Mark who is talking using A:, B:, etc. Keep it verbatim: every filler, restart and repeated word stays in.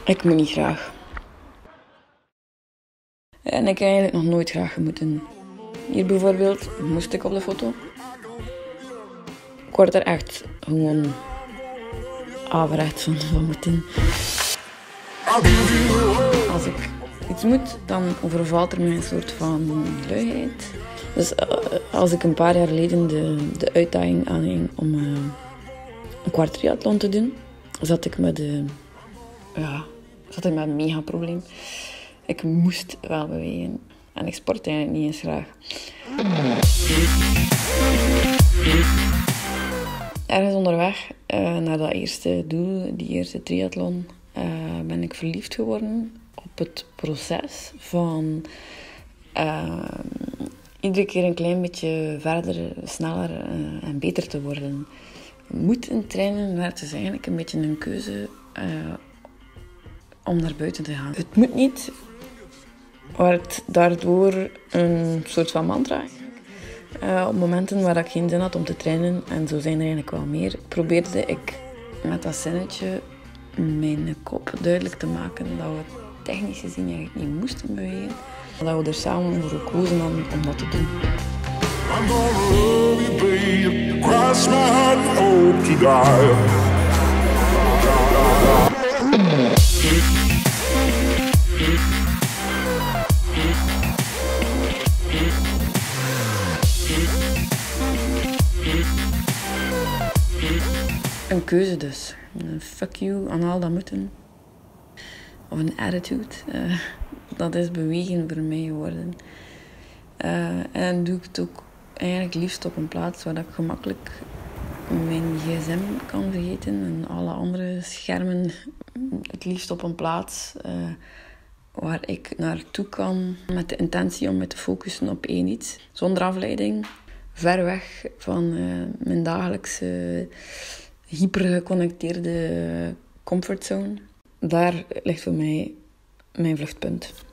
A: Ik moet niet graag. En ik heb eigenlijk nog nooit graag moeten. Hier bijvoorbeeld moest ik op de foto. Ik word er echt gewoon averechts van, van moeten. Als ik iets moet, dan overvalt er mij een soort van luiheid. Dus uh, als ik een paar jaar geleden de, de uitdaging aanging om uh, een kwart triathlon te doen, zat ik met, de, ja, zat ik met een mega probleem. Ik moest wel bewegen. En ik sport eigenlijk niet eens graag. Ergens onderweg uh, naar dat eerste doel, die eerste triathlon, uh, ben ik verliefd geworden op het proces van uh, iedere keer een klein beetje verder, sneller uh, en beter te worden. Moeten trainen werd dus eigenlijk een beetje een keuze uh, om naar buiten te gaan. Het moet niet, werd daardoor een soort van mantra. Uh, op momenten waar ik geen zin had om te trainen, en zo zijn er eigenlijk wel meer, probeerde ik met dat zinnetje mijn kop duidelijk te maken dat we technisch gezien eigenlijk niet moesten bewegen. Dat we er samen voor gekozen hadden om dat te doen. I'm gonna love you, babe. Cross my heart and hope to die. Een keuze dus. Een fuck you aan al dat moeten. Of een attitude. Uh, dat is bewegen voor mij geworden. Uh, en doe ik het ook eigenlijk liefst op een plaats waar ik gemakkelijk mijn gsm kan vergeten. En alle andere schermen. Het liefst op een plaats uh, waar ik naartoe kan. Met de intentie om me te focussen op één iets. Zonder afleiding. Ver weg van uh, mijn dagelijkse hypergeconnecteerde comfortzone. Daar ligt voor mij mijn vluchtpunt.